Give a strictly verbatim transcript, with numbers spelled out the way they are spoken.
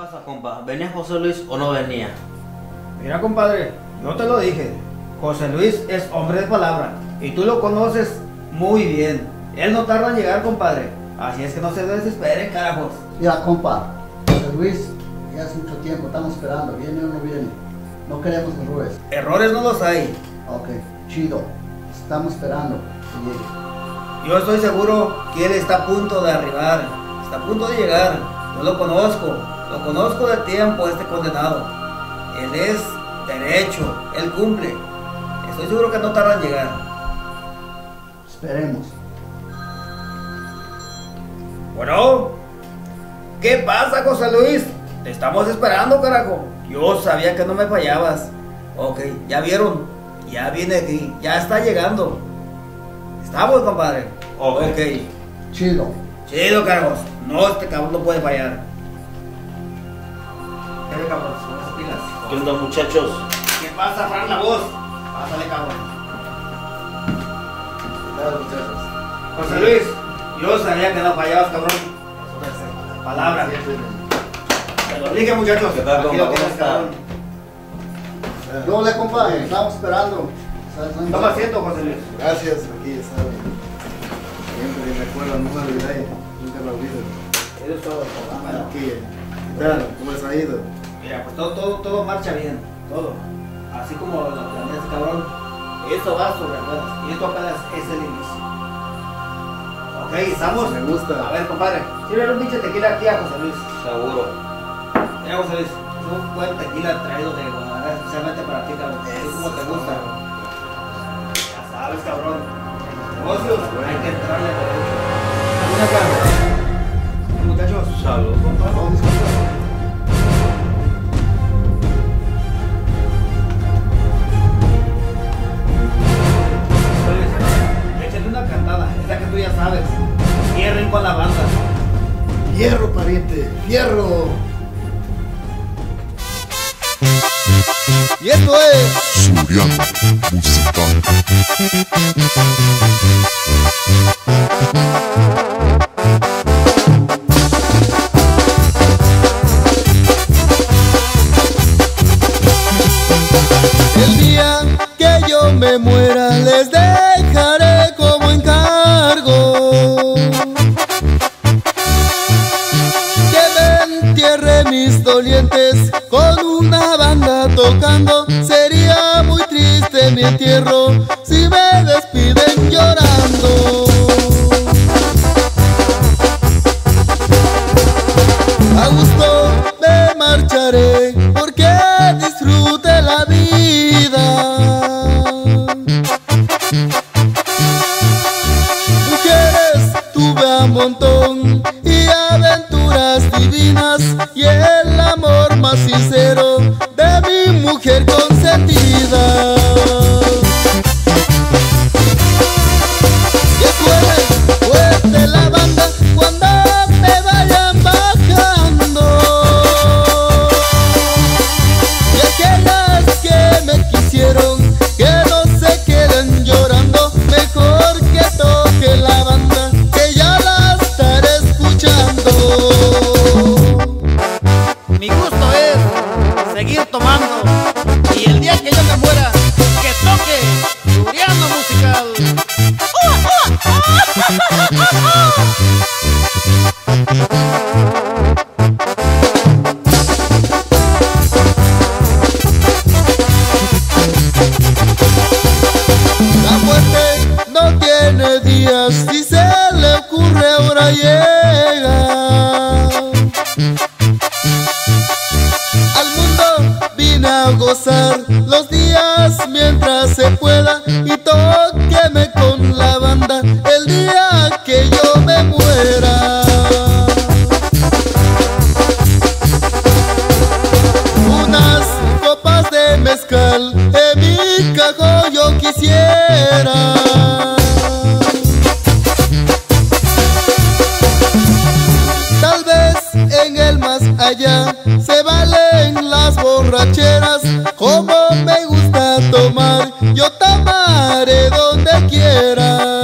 pasa, compa? ¿Venía José Luis o no venía? Mira, compadre, yo te lo dije. José Luis es hombre de palabra y tú lo conoces muy bien. Él no tarda en llegar, compadre. Así es que no se desesperen, carajos. Mira, compa, José Luis, ya hace mucho tiempo, estamos esperando, ¿viene o no viene? No queremos errores. Errores no los hay. Ok, chido, estamos esperando que llegue. Yo estoy seguro que él está a punto de arribar. Está a punto de llegar. Yo lo conozco. Lo conozco de tiempo, este condenado. Él es derecho. Él cumple. Estoy seguro que no tarda en llegar. Esperemos. Bueno, ¿qué pasa, José Luis? Te estamos esperando, carajo. Yo sabía que no me fallabas. Ok, ya vieron. Ya viene aquí. Ya está llegando. ¿Estamos, compadre? Ok. Ok. Chido. Chido, carajos. No, este cabrón no puede fallar. ¿Qué, cabrón? Suban las pilas. ¿Qué onda, muchachos? ¿Qué pasa, Fran, la voz? Pásale, cabrón. Claro, muchachos. José Luis, yo sabía que no fallabas, cabrón. Eso es palabra. Te lo dije, muchachos. ¿Qué tal, Aquí lo compa? tienes, ¿Cómo cabrón. No le, compa, estamos esperando. Toma asiento, José Luis. Gracias, aquí ya saben. Siempre me recuerdan, no me olvidé, nunca me olvido. Eso es todo. Bueno, Aquí, ¿qué tal? ¿Cómo les ha ido? mira, pues todo, todo, todo marcha bien. Todo. Así como lo planea este cabrón. Esto va sobre ruedas. Y esto apenas es el inicio. Ok, estamos. Me gusta. A ver, compadre. Sirve un pinche tequila aquí a José Luis. Seguro. Mira, José Luis. Es un buen tequila traído de Guadalajara especialmente para ti, cabrón. Así como te gusta. Ya sabes, cabrón. Negocios, hay que entrarle derecho. Una cara. Muchachos. Salud, compa. Vamos, compa. Échate una cantada, esa que tú ya sabes. Cierren con la banda. ¡Fierro, pariente! ¡Fierro! Y esto es Suriano Musical. el día que yo me muera, les dejaré como encargo que me entierre mis dolientes con una banda tocando. Sería muy triste mi entierro si me despiden llorando. A gusto me marcharé porque disfrute la vida. Mujeres tuve a montón y aventuras divinas y el amor más sincero de mi mujer consentida. Que suene fuerte la banda cuando me vayan bajando. Y aquellas que me quisieron, que no se queden llorando. Mejor que toque la banda, que ya la estaré escuchando. Mi gusto es seguir tomando. Y el día que yo me muera, que toque Suriano Musical. La muerte no tiene días, si se le ocurre ahora llega. Al mundo vine a gozar los días mientras se pueda y tóqueme con la banda el día que yo me muera. Unas copas de mezcal en mi cajón yo quisiera. Tal vez en el más allá se valen las borracheras. Como me gusta tomar, yo tomaré donde quiera.